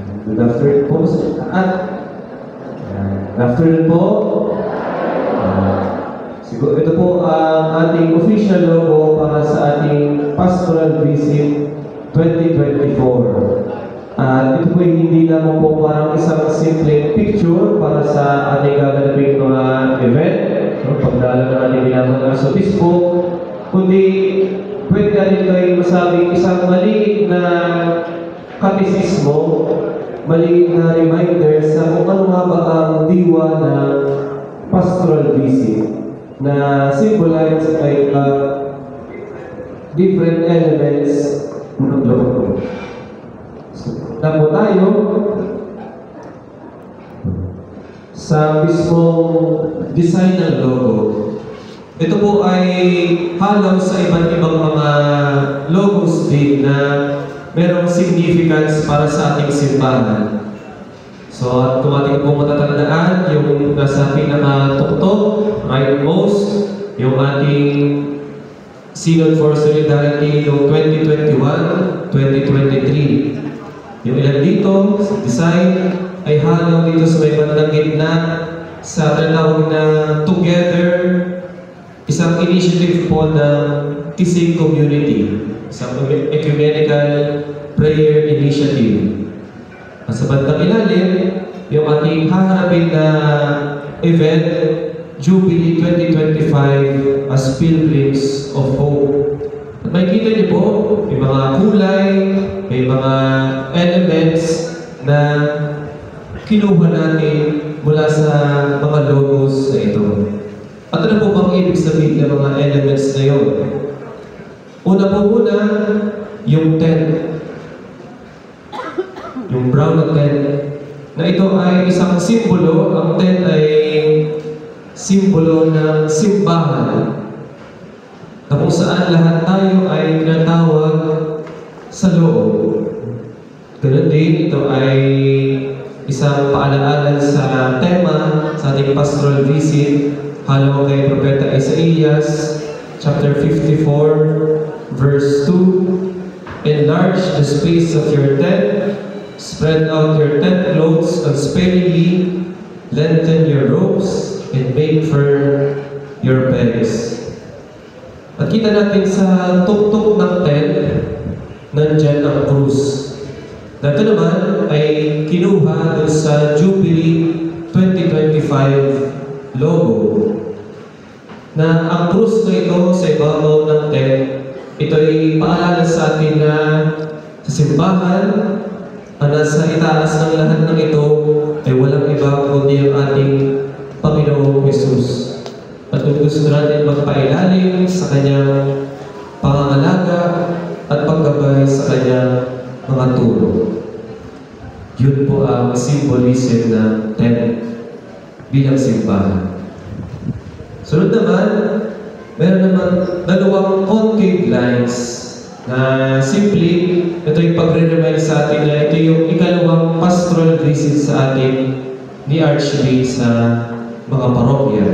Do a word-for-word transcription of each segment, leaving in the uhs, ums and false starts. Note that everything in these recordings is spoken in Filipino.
Good afternoon po sa lahat. Good afternoon po. Uh, siguro ito po ang ating official logo para sa ating pastoral visit twenty twenty-four. At uh, ito po hindi lamang po parang isang simple picture para sa ating gaganapin mga event, no, pagdala ng ating ginagawa sa obispo, kundi pwede natin kayo masabing isang maliit na katisismo, maliit na reminder sa kung ano nga ba ang diwa ng pastoral visit na symbolize like uh, different elements ng logo. Na po tayo sa mismong design ng logo. Ito po ay halaw sa iba't ibang mga logos din na merong significance para sa ating simbahan. So, kung ating po matatandaan, yung nasa pinaka-tuktok, rightmost, yung ating Synod for Solidarity noong twenty twenty-one twenty twenty-three. Yung ilan dito, sa design, ay halaw dito sa may bandang gitna sa tinatawag na Together, isang initiative po ng Kisig Community, isang ecumenical prayer initiative. At sa bandang ilalim, yung ating haharapin na event, Jubilee twenty twenty-five as Pilgrims of Hope. At makikita niyo po, may mga kulay, may mga elements na kinuha natin mula sa mga logos na ito. At ano po bang ibig sabihin ng mga elements na yun? Una po muna, yung tent. Yung brown na tent. Na ito ay isang simbolo. Ang tent ay simbolo ng simbahan. Na kung saan lahat tayo ay tinatawag sa loob. Ganun din, ito ay isang paalaala sa tema sa ating pastoral visit, halaw kay Propeta Isaías, chapter fifty-four, verse two. Enlarge the space of your tent, spread out your tent clothes unsparingly, lengthen your ropes, and make firm your pegs. At kita natin sa tuktok ng tent, nandyan ang krus. Na ito naman ay kinuha doon sa Jubilee twenty twenty-five logo. Na ang krus na ito sa ibabaw ng tent, ito ay paalala sa atin na sa simbahan, ang nasa itaas ng lahat ng ito ay walang iba kundi ang ating Panginoong Hesus. At kung gusto natin magpailalim sa kanyang pangangalaga at paggabay sa kanyang mga turo. Yun po ang symbolism ng tent bilang simbahan. Sunod naman, meron naman dalawang concave lines na simply, ito yung pagre-remind sa atin na ito yung ikalawang pastoral visit sa atin ni Archbishop sa mga parokya.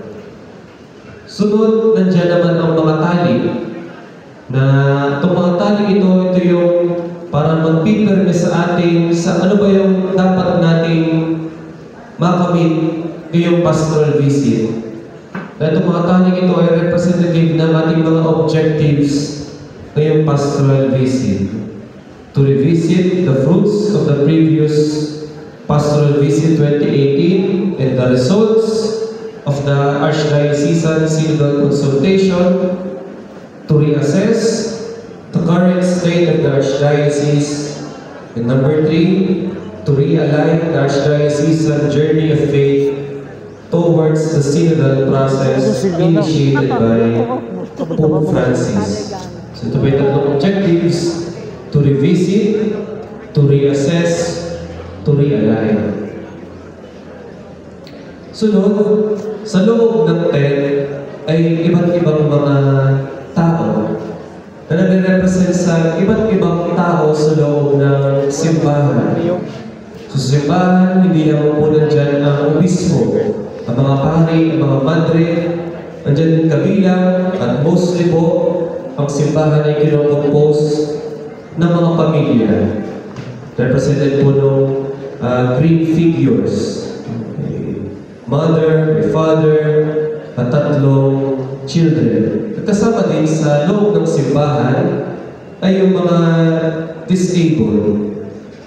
Sunod, nandiyan naman ang mga tali na itong mga tali ito, ito yung para magpipirme sa atin sa ano ba yung dapat nating makamit ngayong pastoral visit. Na itong mga tali ito ay representative ng ating mga objectives ngayong pastoral visit. To revisit the fruits of the previous pastoral visit twenty eighteen and the results of the Archdiocesan Synodal Consultation, to reassess the current state of the Archdiocese, and number three, to realign the Archdiocesan journey of faith towards the synodal process initiated by Pope Francis. So ito may tatlong objectives: to revisit, to reassess, to realign. Sunod, sa loob ng tent ay iba't ibang mga tao na nagre-represent sa iba't ibang tao sa loob ng simbahan. So, sa simbahan, hindi naman po nandyan ang obispo, ang mga pari, ang mga madre, nandyan din kabilang, at mostly po, ang simbahan ay kinokompose ng mga pamilya. represented po ng uh, green figures. May mother, may father, at tatlong children. At kasama din sa loob ng simbahan ay yung mga disabled.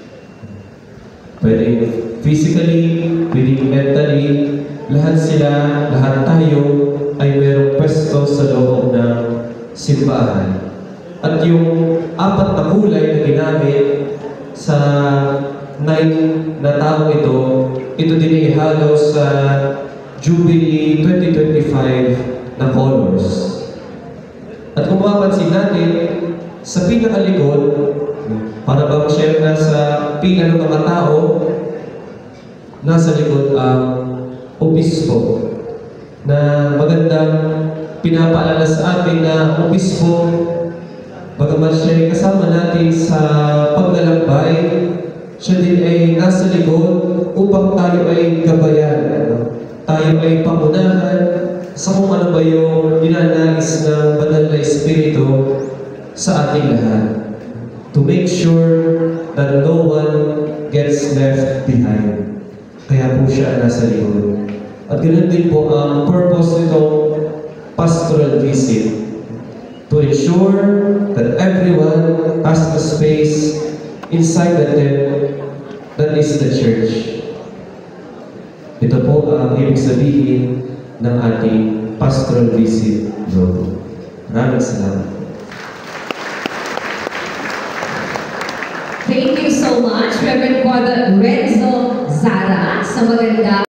Pwede physically, pwede mentally, lahat sila, lahat tayo ay mayroong pwesto sa loob ng simbahan. At yung apat na kulay na ginamit sa nine na tao ito, ito din ay ihalo sa Jubilee twenty twenty-five na colors. At kung mapapansin natin, sa pinakalikod, para bang siya nasa pila ng mga tao, nasa likod ang obispo, na magandang pinapaalala sa atin na obispo, bagaman siya ay kasama natin sa paglalakbay, siya din ay nasa likod upang tayo ay gabayan. Tayo ay pangunahan sa kung ano ba yung dinanais ng banal na Espiritu sa ating lahat. To make sure that no one gets left behind. Kaya po siya nasa likod. At ganoon din po ang purpose nitong pastoral visit. To ensure that everyone has the space inside the tent that is the church. Ito po ang ibig sabihin ng ating pastoral visit. Maraming salamat. Thank you so much, Reverend Father Renzo Zara, sa maganda